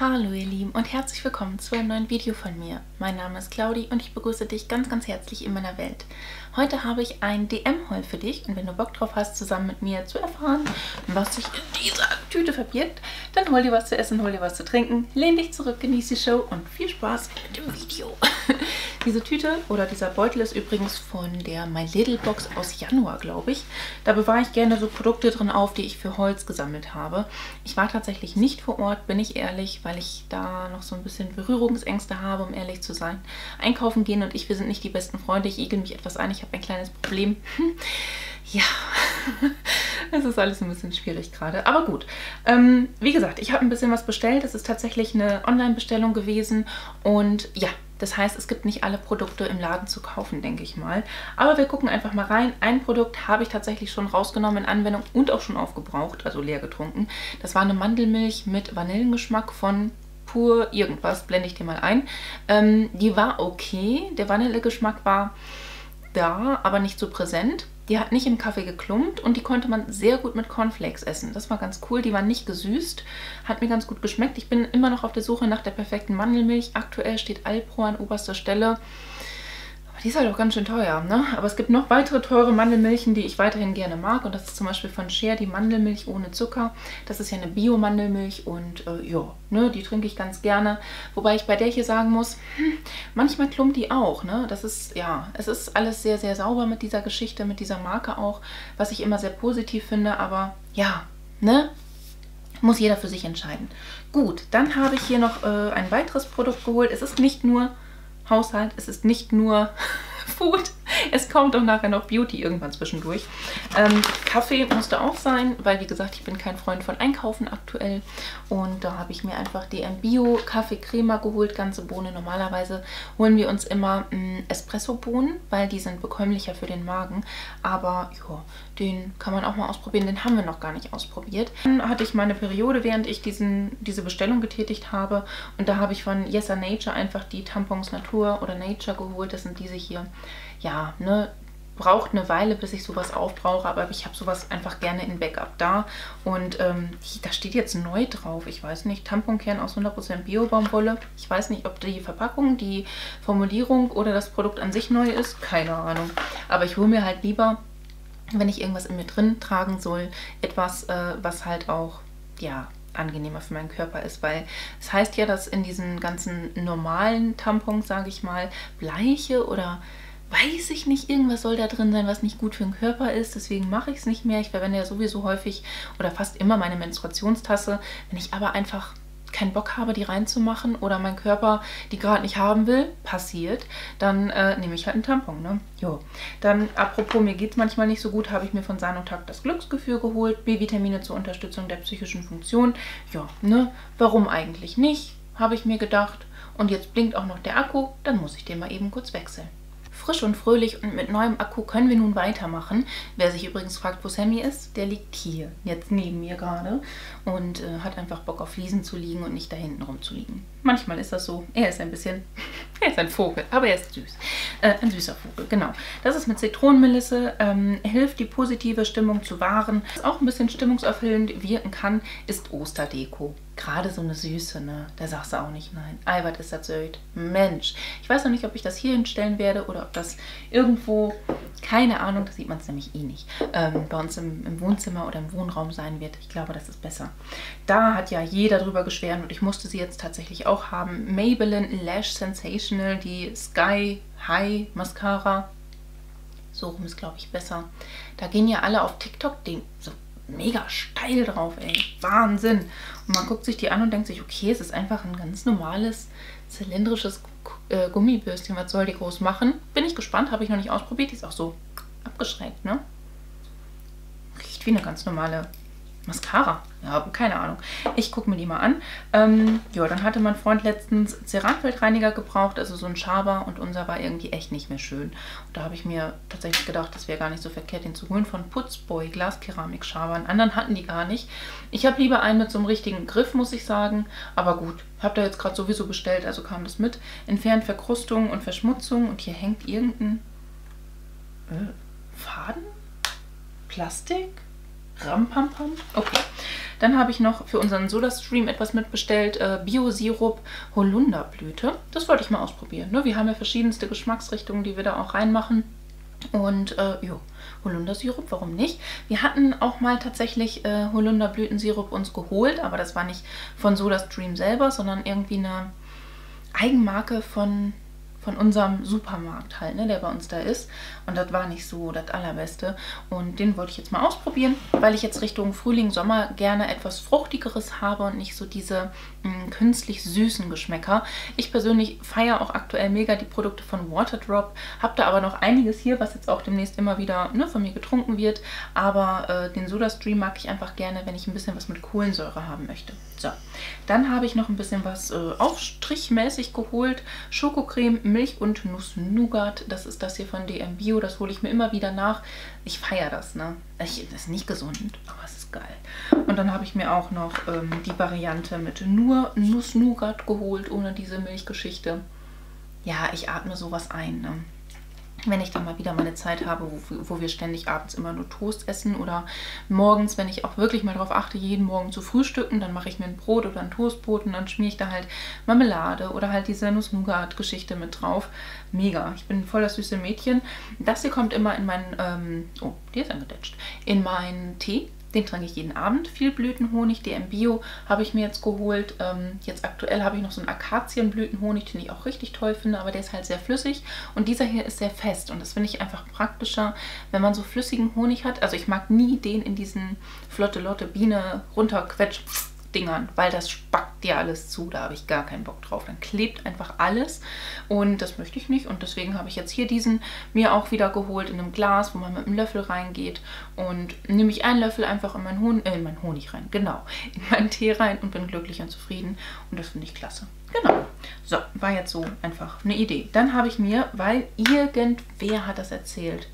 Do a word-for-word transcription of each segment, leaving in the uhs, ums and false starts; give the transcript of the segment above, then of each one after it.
Hallo ihr Lieben und herzlich willkommen zu einem neuen Video von mir. Mein Name ist Claudi und ich begrüße dich ganz ganz herzlich in meiner Welt. Heute habe ich ein D M-Haul für dich und wenn du Bock drauf hast, zusammen mit mir zu erfahren, was sich in dieser Tüte verbirgt, dann hol dir was zu essen, hol dir was zu trinken, lehn dich zurück, genieß die Show und viel Spaß mit dem Video. Diese Tüte oder dieser Beutel ist übrigens von der My Little Box aus Januar, glaube ich. Da bewahre ich gerne so Produkte drin auf, die ich für Holz gesammelt habe. Ich war tatsächlich nicht vor Ort, bin ich ehrlich, weil ich da noch so ein bisschen Berührungsängste habe, um ehrlich zu sein. Einkaufen gehen und ich, wir sind nicht die besten Freunde. Ich igel mich etwas ein, ich habe ein kleines Problem. Ja, es ist alles ein bisschen schwierig gerade. Aber gut, ähm, wie gesagt, ich habe ein bisschen was bestellt. Es ist tatsächlich eine Online-Bestellung gewesen und ja, das heißt, es gibt nicht alle Produkte im Laden zu kaufen, denke ich mal. Aber wir gucken einfach mal rein. Ein Produkt habe ich tatsächlich schon rausgenommen in Anwendung und auch schon aufgebraucht, also leer getrunken. Das war eine Mandelmilch mit Vanillengeschmack von Pur irgendwas, blende ich dir mal ein. Ähm, die war okay. Der Vanillegeschmack war da, aber nicht so präsent. Die hat nicht im Kaffee geklumpt und die konnte man sehr gut mit Cornflakes essen. Das war ganz cool. Die war nicht gesüßt, hat mir ganz gut geschmeckt. Ich bin immer noch auf der Suche nach der perfekten Mandelmilch. Aktuell steht Alpro an oberster Stelle. Aber die ist halt auch ganz schön teuer, ne? Aber es gibt noch weitere teure Mandelmilchen, die ich weiterhin gerne mag. Und das ist zum Beispiel von Share die Mandelmilch ohne Zucker. Das ist ja eine Bio-Mandelmilch und äh, ja, ne, die trinke ich ganz gerne. Wobei ich bei der hier sagen muss, hm, manchmal klumpt die auch, ne? Das ist, ja, es ist alles sehr, sehr sauber mit dieser Geschichte, mit dieser Marke auch, was ich immer sehr positiv finde. Aber ja, ne? Muss jeder für sich entscheiden. Gut, dann habe ich hier noch äh, ein weiteres Produkt geholt. Es ist nicht nur Haushalt, es ist nicht nur Food, es kommt auch nachher noch Beauty irgendwann zwischendurch. Ähm, Kaffee musste auch sein, weil wie gesagt, ich bin kein Freund von Einkaufen aktuell. Und da habe ich mir einfach D M Bio Kaffeecrema geholt, ganze Bohne. Normalerweise holen wir uns immer Espresso-Bohnen, weil die sind bekömmlicher für den Magen. Aber ja, den kann man auch mal ausprobieren, den haben wir noch gar nicht ausprobiert. Dann hatte ich meine Periode, während ich diesen, diese Bestellung getätigt habe. Und da habe ich von Yesa Nature einfach die Tampons Natur oder Nature geholt. Das sind diese hier. Ja, ne, braucht eine Weile, bis ich sowas aufbrauche, aber ich habe sowas einfach gerne in Backup da. Und ähm, da steht jetzt neu drauf, ich weiß nicht, Tamponkern aus hundert Prozent Bio-Baumwolle. Ich weiß nicht, ob die Verpackung, die Formulierung oder das Produkt an sich neu ist, keine Ahnung. Aber ich hole mir halt lieber, wenn ich irgendwas in mir drin tragen soll, etwas, äh, was halt auch, ja, angenehmer für meinen Körper ist, weil es heißt ja, dass in diesen ganzen normalen Tampons, sage ich mal, Bleiche oder weiß ich nicht, irgendwas soll da drin sein, was nicht gut für den Körper ist, deswegen mache ich es nicht mehr. Ich verwende ja sowieso häufig oder fast immer meine Menstruationstasse. Wenn ich aber einfach keinen Bock habe, die reinzumachen oder mein Körper die gerade nicht haben will, passiert, dann äh, nehme ich halt einen Tampon, ne? Jo. Dann, apropos, mir geht es manchmal nicht so gut, habe ich mir von Sanotac das Glücksgefühl geholt, B-Vitamine zur Unterstützung der psychischen Funktion. Ja, ne? Warum eigentlich nicht, habe ich mir gedacht. Und jetzt blinkt auch noch der Akku, dann muss ich den mal eben kurz wechseln. Frisch und fröhlich und mit neuem Akku können wir nun weitermachen. Wer sich übrigens fragt, wo Sammy ist, der liegt hier, jetzt neben mir gerade und äh, hat einfach Bock auf Fliesen zu liegen und nicht da hinten rumzuliegen. Manchmal ist das so. Er ist ein bisschen, er ist ein Vogel, aber er ist süß. Äh, ein süßer Vogel, genau. Das ist mit Zitronenmelisse, ähm, hilft die positive Stimmung zu wahren. Was auch ein bisschen stimmungserfüllend wirken kann, ist Osterdeko. Gerade so eine Süße, ne? Da sagst du auch nicht nein. Ei, was ist das Söd? Mensch. Ich weiß noch nicht, ob ich das hier hinstellen werde oder ob das irgendwo, keine Ahnung, das sieht man es nämlich eh nicht, ähm, bei uns im, im Wohnzimmer oder im Wohnraum sein wird. Ich glaube, das ist besser. Da hat ja jeder drüber geschwärmt und ich musste sie jetzt tatsächlich auch haben. Maybelline Lash Sensational, die Sky High Mascara. So rum ist, glaube ich, besser. Da gehen ja alle auf TikTok den so mega steil drauf, ey. Wahnsinn. Und man guckt sich die an und denkt sich, okay, es ist einfach ein ganz normales, zylindrisches äh, Gummibürstchen. Was soll die groß machen? Bin ich gespannt, habe ich noch nicht ausprobiert. Die ist auch so abgeschrägt, ne? Riecht wie eine ganz normale Mascara. Ja, keine Ahnung. Ich gucke mir die mal an. Ähm, ja, dann hatte mein Freund letztens Ceranfeldreiniger gebraucht, also so ein Schaber und unser war irgendwie echt nicht mehr schön. Und da habe ich mir tatsächlich gedacht, das wäre gar nicht so verkehrt, den zu holen von Putzboy, Glaskeramik-Schaber. Einen anderen hatten die gar nicht. Ich habe lieber einen mit so einem richtigen Griff, muss ich sagen. Aber gut, habe da jetzt gerade sowieso bestellt, also kam das mit. Entfernt Verkrustung und Verschmutzung und hier hängt irgendein äh, Faden? Plastik? Rampampam? Okay. Dann habe ich noch für unseren Soda-Stream etwas mitbestellt, äh, Bio-Sirup Holunderblüte. Das wollte ich mal ausprobieren. Ne? Wir haben ja verschiedenste Geschmacksrichtungen, die wir da auch reinmachen. Und äh, jo, Holundersirup, warum nicht? Wir hatten auch mal tatsächlich äh, Holunderblütensirup uns geholt, aber das war nicht von SodaStream selber, sondern irgendwie eine Eigenmarke von, von unserem Supermarkt halt, ne, der bei uns da ist. Und das war nicht so das Allerbeste. Und den wollte ich jetzt mal ausprobieren, weil ich jetzt Richtung Frühling, Sommer gerne etwas Fruchtigeres habe und nicht so diese mh, künstlich süßen Geschmäcker. Ich persönlich feiere auch aktuell mega die Produkte von Waterdrop. Habe da aber noch einiges hier, was jetzt auch demnächst immer wieder ne, von mir getrunken wird. Aber äh, den SodaStream mag ich einfach gerne, wenn ich ein bisschen was mit Kohlensäure haben möchte. So, dann habe ich noch ein bisschen was äh, aufstrichmäßig geholt. Schokocreme, Milch und Nuss-Nougat. Das ist das hier von D M Bio. Das hole ich mir immer wieder nach. Ich feiere das, ne? Ich, das ist nicht gesund, aber es ist geil. Und dann habe ich mir auch noch ähm, die Variante mit nur Nuss-Nougat geholt, ohne diese Milchgeschichte. Ja, ich atme sowas ein, ne? Wenn ich dann mal wieder meine Zeit habe, wo, wo wir ständig abends immer nur Toast essen oder morgens, wenn ich auch wirklich mal darauf achte, jeden Morgen zu frühstücken, dann mache ich mir ein Brot oder ein Toastbrot und dann schmiere ich da halt Marmelade oder halt diese Nuss-Nougat-Geschichte mit drauf. Mega. Ich bin voll das süße Mädchen. Das hier kommt immer in meinen, ähm, oh, die ist angedetscht, in meinen Tee. Den trinke ich jeden Abend. Viel Blütenhonig, D M Bio habe ich mir jetzt geholt. Ähm, jetzt aktuell habe ich noch so einen Akazienblütenhonig, den ich auch richtig toll finde, aber der ist halt sehr flüssig. Und dieser hier ist sehr fest und das finde ich einfach praktischer, wenn man so flüssigen Honig hat. Also ich mag nie den in diesen Flotte Lotte Biene runterquetsch Dingern, weil das spackt dir alles zu, da habe ich gar keinen Bock drauf. Dann klebt einfach alles und das möchte ich nicht und deswegen habe ich jetzt hier diesen mir auch wieder geholt in einem Glas, wo man mit einem Löffel reingeht und nehme ich einen Löffel einfach in meinen, Hon äh, in meinen Honig rein, genau, in meinen Tee rein und bin glücklich und zufrieden und das finde ich klasse. Genau, so, war jetzt so einfach eine Idee. Dann habe ich mir, weil irgendwer hat das erzählt,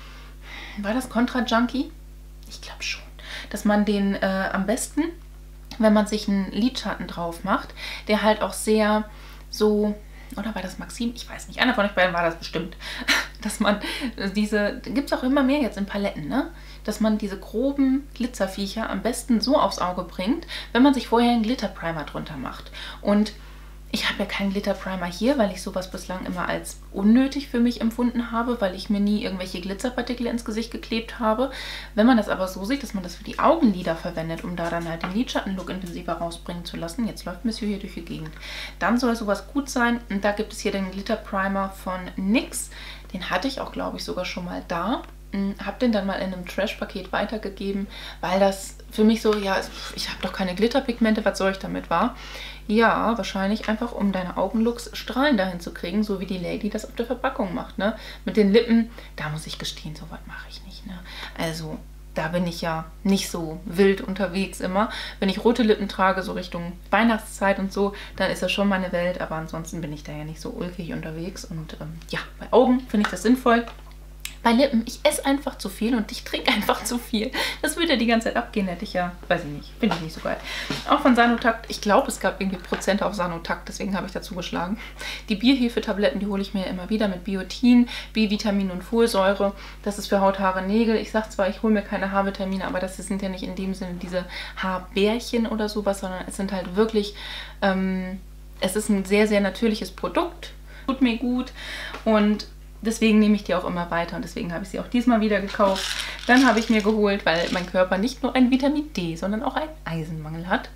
war das Contra Junkie? Ich glaube schon, dass man den äh, am besten, wenn man sich einen Lidschatten drauf macht, der halt auch sehr so, oder war das Maxim? Ich weiß nicht, einer von euch beiden war das bestimmt, dass man diese, gibt es auch immer mehr jetzt in Paletten, ne? Dass man diese groben Glitzerviecher am besten so aufs Auge bringt, wenn man sich vorher einen Glitterprimer drunter macht. Und ich habe ja keinen Glitterprimer hier, weil ich sowas bislang immer als unnötig für mich empfunden habe, weil ich mir nie irgendwelche Glitzerpartikel ins Gesicht geklebt habe. Wenn man das aber so sieht, dass man das für die Augenlider verwendet, um da dann halt den Lidschattenlook intensiver rausbringen zu lassen, jetzt läuft Monsieur hier durch die Gegend, dann soll sowas gut sein. Und da gibt es hier den Glitterprimer von NYX. Den hatte ich auch, glaube ich, sogar schon mal da. Habe den dann mal in einem Trash-Paket weitergegeben, weil das für mich so, ja, ich habe doch keine Glitterpigmente, was soll ich damit, war? Ja, wahrscheinlich einfach, um deine Augenlooks strahlend dahin zu kriegen, so wie die Lady das auf der Verpackung macht, ne? Mit den Lippen, da muss ich gestehen, so was mache ich nicht, ne? Also, da bin ich ja nicht so wild unterwegs immer. Wenn ich rote Lippen trage, so Richtung Weihnachtszeit und so, dann ist das schon meine Welt, aber ansonsten bin ich da ja nicht so ulkig unterwegs und ähm, ja, bei Augen finde ich das sinnvoll. Bei Lippen, ich esse einfach zu viel und ich trinke einfach zu viel. Das würde ja die ganze Zeit abgehen, hätte ich ja, weiß ich nicht, finde ich nicht so geil. Auch von Sanotakt, ich glaube, es gab irgendwie Prozente auf Sanotakt, deswegen habe ich dazu geschlagen. Die Bierhefe-Tabletten, die hole ich mir immer wieder mit Biotin, B-Vitamin und Folsäure. Das ist für Haut, Haare, Nägel. Ich sage zwar, ich hole mir keine Haarvitamine, aber das sind ja nicht in dem Sinne diese Haarbärchen oder sowas, sondern es sind halt wirklich, ähm, es ist ein sehr, sehr natürliches Produkt. Tut mir gut und deswegen nehme ich die auch immer weiter und deswegen habe ich sie auch diesmal wieder gekauft. Dann habe ich mir geholt, weil mein Körper nicht nur einen Vitamin D, sondern auch einen Eisenmangel hat.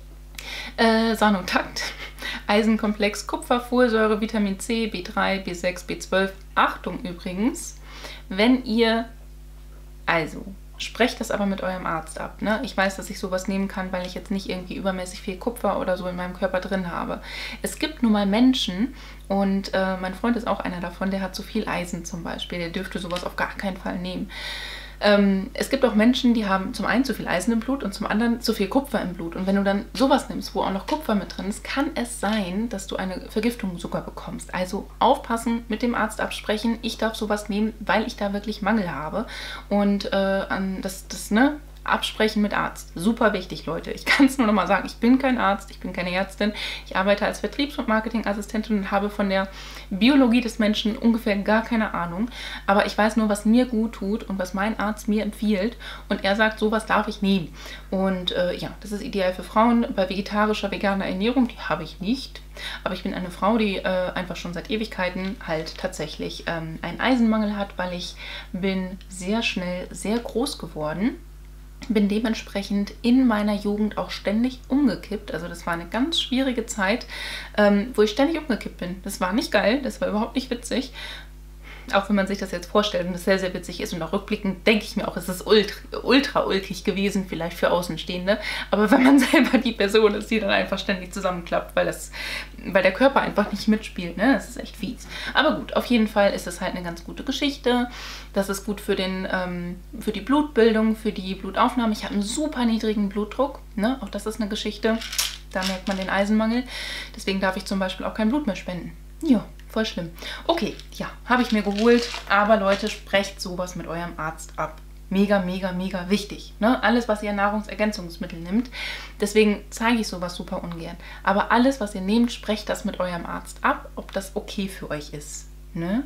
Äh, Sanotakt, Eisenkomplex, Kupfer, Folsäure, Vitamin C, B drei, B sechs, B zwölf. Achtung übrigens, wenn ihr, also sprecht das aber mit eurem Arzt ab. Ne? Ich weiß, dass ich sowas nehmen kann, weil ich jetzt nicht irgendwie übermäßig viel Kupfer oder so in meinem Körper drin habe. Es gibt nun mal Menschen, und äh, mein Freund ist auch einer davon, der hat zu viel Eisen zum Beispiel. Der dürfte sowas auf gar keinen Fall nehmen. Ähm, es gibt auch Menschen, die haben zum einen zu viel Eisen im Blut und zum anderen zu viel Kupfer im Blut. Und wenn du dann sowas nimmst, wo auch noch Kupfer mit drin ist, kann es sein, dass du eine Vergiftung sogar bekommst. Also aufpassen, mit dem Arzt absprechen. Ich darf sowas nehmen, weil ich da wirklich Mangel habe. Und äh, an das, das, ne? Absprechen mit Arzt. Super wichtig, Leute. Ich kann es nur noch mal sagen, ich bin kein Arzt, ich bin keine Ärztin. Ich arbeite als Vertriebs- und Marketingassistentin und habe von der Biologie des Menschen ungefähr gar keine Ahnung. Aber ich weiß nur, was mir gut tut und was mein Arzt mir empfiehlt. Und er sagt, sowas darf ich nehmen. Und äh, ja, das ist ideal für Frauen. Bei vegetarischer, veganer Ernährung, die habe ich nicht. Aber ich bin eine Frau, die äh, einfach schon seit Ewigkeiten halt tatsächlich ähm, einen Eisenmangel hat, weil ich bin sehr schnell sehr groß geworden. Bin dementsprechend in meiner Jugend auch ständig umgekippt. Also das war eine ganz schwierige Zeit, ähm, wo ich ständig umgekippt bin. Das war nicht geil, das war überhaupt nicht witzig. Auch wenn man sich das jetzt vorstellt und es sehr, sehr witzig ist und auch rückblickend denke ich mir auch, es ist ultra, ultra ulkig gewesen, vielleicht für Außenstehende. Aber wenn man selber die Person ist, die dann einfach ständig zusammenklappt, weil, das, weil der Körper einfach nicht mitspielt, ne? Das ist echt fies. Aber gut, auf jeden Fall ist es halt eine ganz gute Geschichte. Das ist gut für, den, ähm, für die Blutbildung, für die Blutaufnahme. Ich habe einen super niedrigen Blutdruck, ne? Auch das ist eine Geschichte. Da merkt man den Eisenmangel. Deswegen darf ich zum Beispiel auch kein Blut mehr spenden. Ja. Voll schlimm. Okay, ja, habe ich mir geholt. Aber Leute, sprecht sowas mit eurem Arzt ab. Mega, mega, mega wichtig. Ne? Alles, was ihr Nahrungsergänzungsmittel nimmt. Deswegen zeige ich sowas super ungern. Aber alles, was ihr nehmt, sprecht das mit eurem Arzt ab, ob das okay für euch ist. Ne?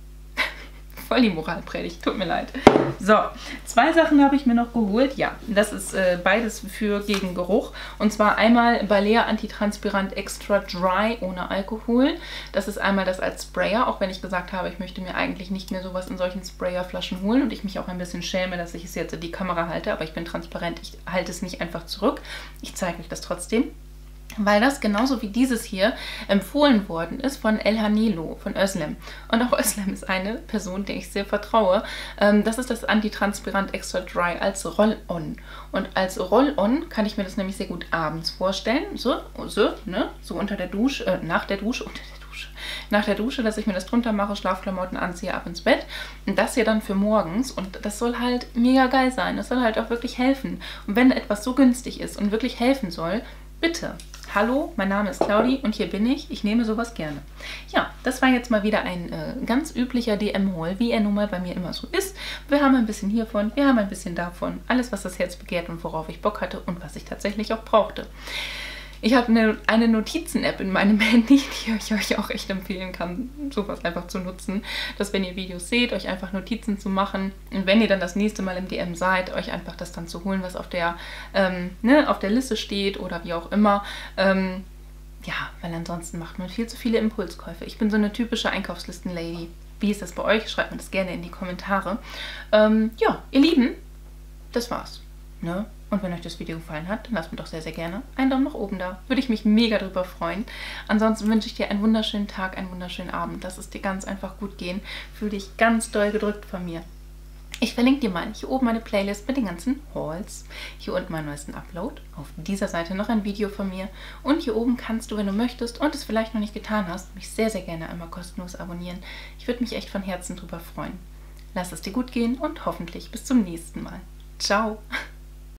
Voll die Moralpredigt, tut mir leid. So, zwei Sachen habe ich mir noch geholt. Ja, das ist äh, beides für gegen Geruch. Und zwar einmal Balea Antitranspirant Extra Dry ohne Alkohol. Das ist einmal das als Sprayer, auch wenn ich gesagt habe, ich möchte mir eigentlich nicht mehr sowas in solchen Sprayerflaschen holen und ich mich auch ein bisschen schäme, dass ich es jetzt in die Kamera halte, aber ich bin transparent, ich halte es nicht einfach zurück. Ich zeige euch das trotzdem. Weil das genauso wie dieses hier empfohlen worden ist von El Hanilo, von Özlem. Und auch Özlem ist eine Person, der ich sehr vertraue. Das ist das Antitranspirant Extra Dry als Roll-On. Und als Roll-On kann ich mir das nämlich sehr gut abends vorstellen. So, so, ne? So unter der Dusche, äh, nach der Dusche, unter der Dusche. Nach der Dusche, dass ich mir das drunter mache, Schlafklamotten anziehe, ab ins Bett. Und das hier dann für morgens. Und das soll halt mega geil sein. Das soll halt auch wirklich helfen. Und wenn etwas so günstig ist und wirklich helfen soll, bitte. Hallo, mein Name ist Claudi und hier bin ich. Ich nehme sowas gerne. Ja, das war jetzt mal wieder ein äh, ganz üblicher D M-Haul, wie er nun mal bei mir immer so ist. Wir haben ein bisschen hiervon, wir haben ein bisschen davon. Alles, was das Herz begehrt und worauf ich Bock hatte und was ich tatsächlich auch brauchte. Ich habe eine, eine Notizen-App in meinem Handy, die ich euch auch echt empfehlen kann, sowas einfach zu nutzen. Dass, wenn ihr Videos seht, euch einfach Notizen zu machen. Und wenn ihr dann das nächste Mal im D M seid, euch einfach das dann zu holen, was auf der, ähm, ne, auf der Liste steht oder wie auch immer. Ähm, ja, weil ansonsten macht man viel zu viele Impulskäufe. Ich bin so eine typische Einkaufslisten-Lady. Wie ist das bei euch? Schreibt mir das gerne in die Kommentare. Ähm, ja, ihr Lieben, das war's. Ne? Und wenn euch das Video gefallen hat, dann lasst mir doch sehr, sehr gerne einen Daumen nach oben da. Würde ich mich mega drüber freuen. Ansonsten wünsche ich dir einen wunderschönen Tag, einen wunderschönen Abend. Lass es dir ganz einfach gut gehen. Fühl dich ganz doll gedrückt von mir. Ich verlinke dir mal hier oben meine Playlist mit den ganzen Hauls. Hier unten meinen neuesten Upload. Auf dieser Seite noch ein Video von mir. Und hier oben kannst du, wenn du möchtest und es vielleicht noch nicht getan hast, mich sehr, sehr gerne einmal kostenlos abonnieren. Ich würde mich echt von Herzen drüber freuen. Lass es dir gut gehen und hoffentlich bis zum nächsten Mal. Ciao!